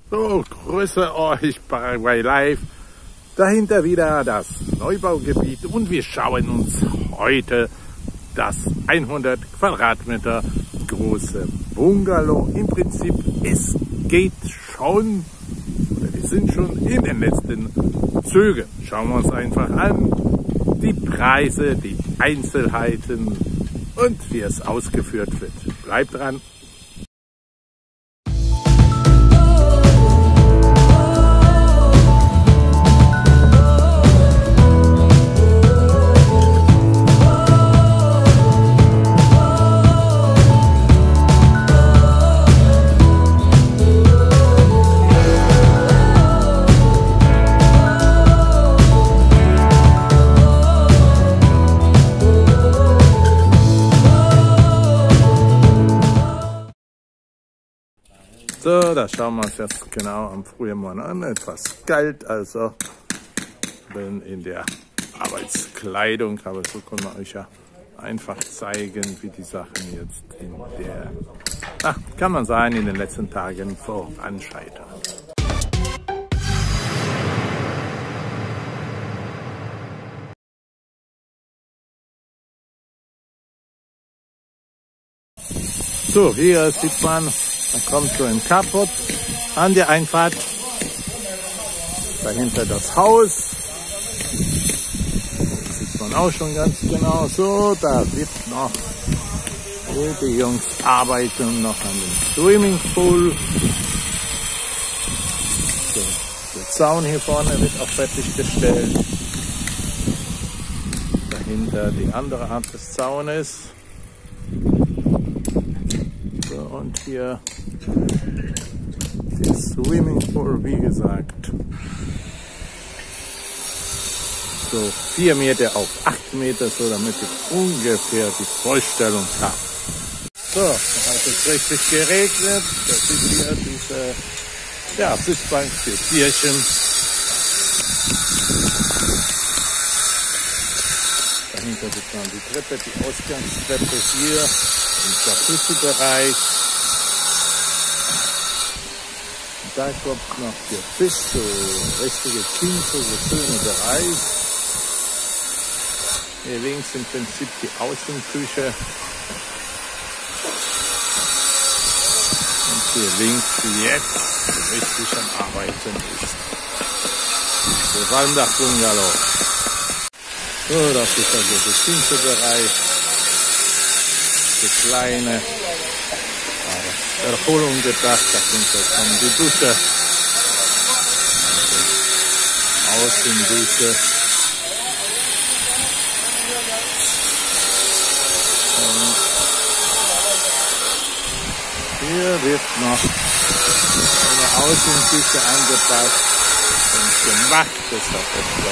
So, grüße euch Paraguay Live. Dahinter wieder das Neubaugebiet und wir schauen uns heute das 100 Quadratmeter große Bungalow. Im Prinzip, es geht schon, oder wir sind schon in den letzten Zügen. Schauen wir uns einfach an, die Preise, die Einzelheiten und wie es ausgeführt wird. Bleibt dran. So, da schauen wir uns jetzt genau am frühen Morgen an. Etwas kalt, also bin in der Arbeitskleidung, aber so können wir euch ja einfach zeigen, wie die Sachen jetzt in der, kann man sagen, in den letzten Tagen voranschreiten. So, hier sieht man, man kommt so in Carport an der Einfahrt, dahinter das Haus, das sieht man auch schon ganz genau. So, da wird noch, die Jungs arbeiten noch an dem Swimmingpool. So, der Zaun hier vorne wird auch fertiggestellt. Dahinter die andere Art des Zaunes. So, und hier der Swimmingpool, wie gesagt. So 4 Meter auf 8 Meter, so damit ich ungefähr die Vorstellung habe. So, da hat es richtig geregnet. Das ist hier diese Sitzbank für Tierchen. Dahinter sieht man die Treppe, die Ausgangstreppe hier im Jacuzzi-Bereich. Da kommt noch der Fisch, so richtige Tiefe, so schöne Bereich. Hier links im Prinzip die Außenküche. Und hier links, die jetzt richtig am Arbeiten ist. Der Walmdach-Bungalow. So, das ist also der Tiefe-Bereich. Die kleine Erholung gedacht, dahinter kommen die Dusche, Außendusche. Und hier wird noch eine Außendusche angepasst und gemacht, deshalb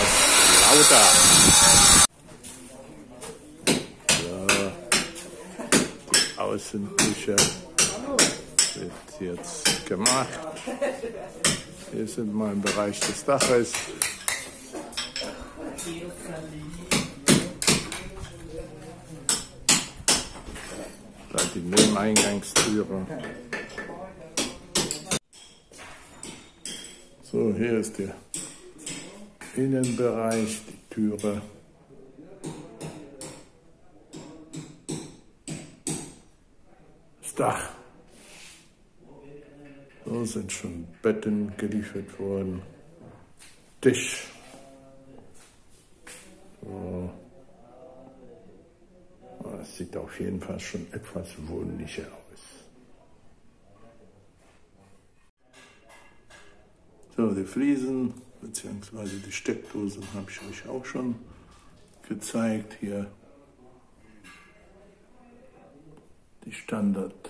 etwas lauter. So, die Außendusche wird jetzt gemacht. Hier sind wir im Bereich des Daches. Da die Nebeneingangstüre. So, hier ist der Innenbereich, die Türe. Das Dach. So sind schon Betten geliefert worden. Tisch. So. Das sieht auf jeden Fall schon etwas wohnlicher aus. So, die Fliesen bzw. die Steckdosen habe ich euch auch schon gezeigt. Hier die Standard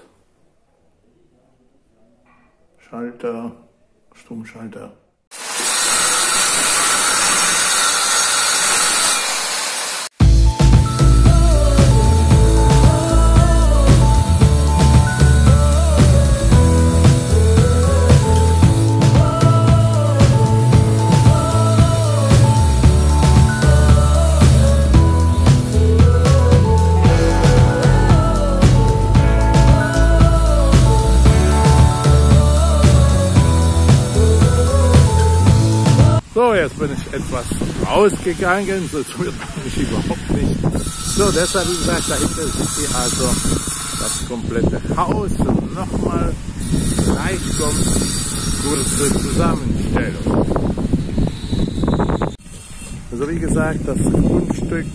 Schalter, Stromschalter. So, jetzt bin ich etwas rausgegangen, so wird mich überhaupt nicht. So, deshalb, wie gesagt, dahinter seht ihr also das komplette Haus und nochmal gleich kommt kurze Zusammenstellung. Also wie gesagt, das Grundstück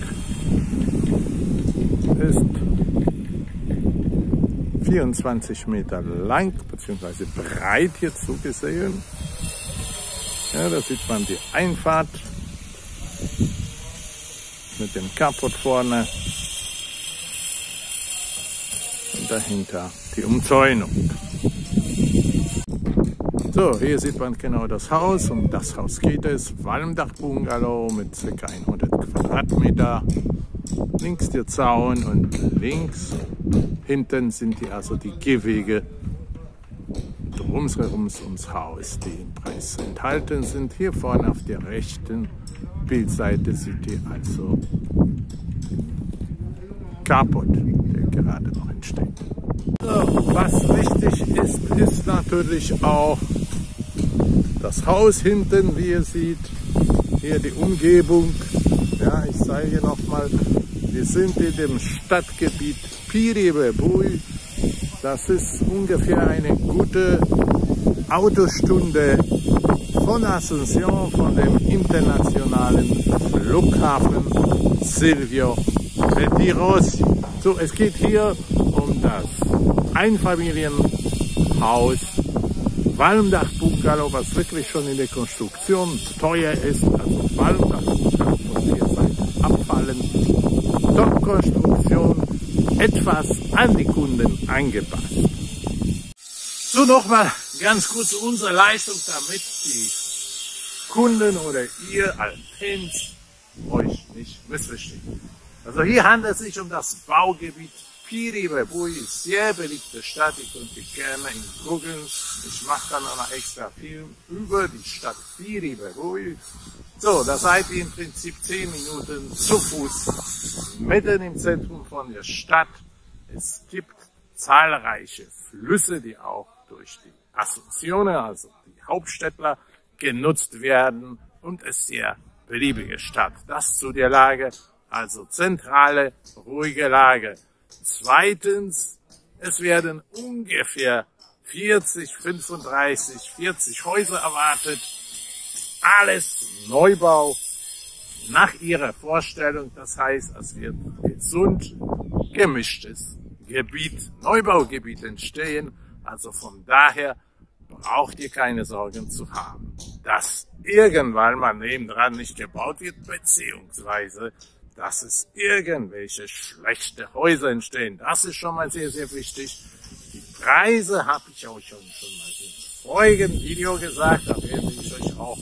ist 24 Meter lang bzw. breit hier zugesehen. Ja, da sieht man die Einfahrt mit dem Carport vorne und dahinter die Umzäunung. So, hier sieht man genau das Haus, um das Haus geht es. Walmdach-Bungalow mit ca. 100 Quadratmeter. Links der Zaun und links hinten sind hier also die Gehwege drumherum ums Haus, die im Preis enthalten sind. Hier vorne auf der rechten Bildseite seht ihr also Carport, der gerade noch entsteht. So, was wichtig ist, ist natürlich auch das Haus hinten, wie ihr seht. Hier die Umgebung. Ja, ich zeige nochmal, wir sind in dem Stadtgebiet Piri-Bebui. Das ist ungefähr eine gute Autostunde von Asunción, von dem internationalen Flughafen Silvio Pettirossi. So, es geht hier um das Einfamilienhaus Walmdach-Bungalow, was wirklich schon in der Konstruktion teuer ist. Also Walmdach-Bungalow von der Seite abfallen. Top-Konstruktion, etwas an die Kunden angepasst. So, nochmal ganz kurz unsere Leistung, damit die Kunden oder ihr als Fans euch nicht missversteht. Also hier handelt es sich um das Baugebiet Piri-Bebui, sehr beliebte Stadt. Ihr könnt die gerne in googeln. Ich mache dann noch extra Film über die Stadt Piri-Bebui. So, da seid ihr im Prinzip 10 Minuten zu Fuß mitten im Zentrum von der Stadt. Es gibt zahlreiche Flüsse, die auch durch die Asunción, also die Hauptstädtler, genutzt werden und es ist sehr beliebige Stadt. Das zu der Lage, also zentrale, ruhige Lage. Zweitens, es werden ungefähr 40 Häuser erwartet. Alles Neubau nach ihrer Vorstellung. Das heißt, es wird gesund gemischtes Gebiet, Neubaugebiet entstehen. Also von daher braucht ihr keine Sorgen zu haben, dass irgendwann mal nebendran nicht gebaut wird, beziehungsweise dass es irgendwelche schlechte Häuser entstehen. Das ist schon mal sehr, sehr wichtig. Die Preise habe ich euch schon mal im vorigen Video gesagt. Da werde ich euch auch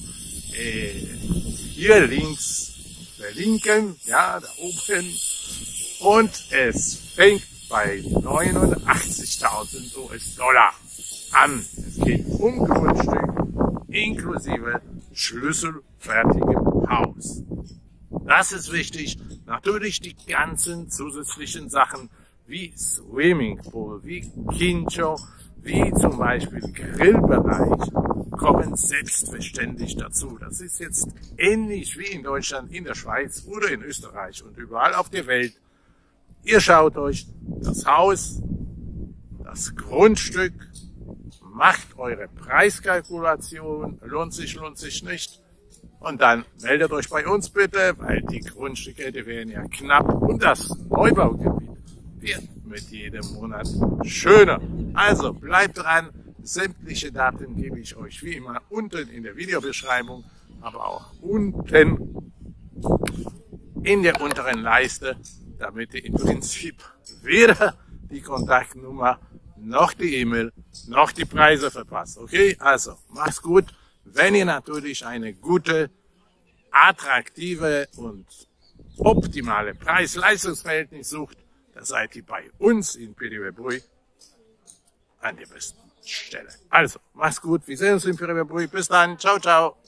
hier links verlinken, ja, da oben. Und es fängt bei 89.000 US-Dollar an. Es geht um Grundstück inklusive schlüsselfertigem Haus. Das ist wichtig. Natürlich die ganzen zusätzlichen Sachen wie Swimmingpool, wie Quincho, wie zum Beispiel Grillbereich kommen selbstverständlich dazu. Das ist jetzt ähnlich wie in Deutschland, in der Schweiz oder in Österreich und überall auf der Welt. Ihr schaut euch das Haus, das Grundstück, macht eure Preiskalkulation, lohnt sich nicht. Und dann meldet euch bei uns bitte, weil die Grundstücke, die werden ja knapp und das Neubaugebiet wird mit jedem Monat schöner. Also bleibt dran, sämtliche Daten gebe ich euch wie immer unten in der Videobeschreibung, aber auch unten in der unteren Leiste, damit ihr im Prinzip weder die Kontaktnummer noch die E-Mail noch die Preise verpasst. Okay, also macht's gut. Wenn ihr natürlich eine gute, attraktive und optimale Preis-Leistungs-Verhältnis sucht, dann seid ihr bei uns in Piri-Bebui an der besten Stelle. Also, macht's gut, wir sehen uns in Piri-Bebui. Bis dann, ciao, ciao.